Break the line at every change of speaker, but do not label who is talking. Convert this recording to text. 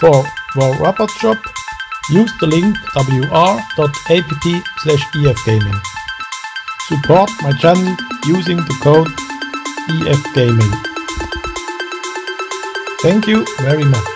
For War Robot Shop, use the link wr.app/efgaming. Support my channel using the code EFGaming. Thank you very much.